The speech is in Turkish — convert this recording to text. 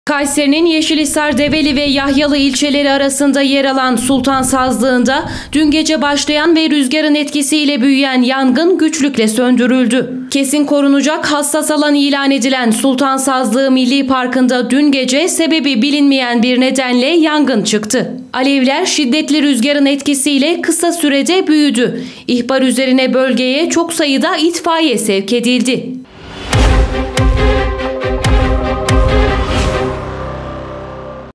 Kayseri'nin Yeşilhisar, Develi ve Yahyalı ilçeleri arasında yer alan Sultan Sazlığı'nda dün gece başlayan ve rüzgarın etkisiyle büyüyen yangın güçlükle söndürüldü. Kesin korunacak hassas alan ilan edilen Sultan Sazlığı Milli Parkı'nda dün gece sebebi bilinmeyen bir nedenle yangın çıktı. Alevler şiddetli rüzgarın etkisiyle kısa sürede büyüdü. İhbar üzerine bölgeye çok sayıda itfaiye sevk edildi.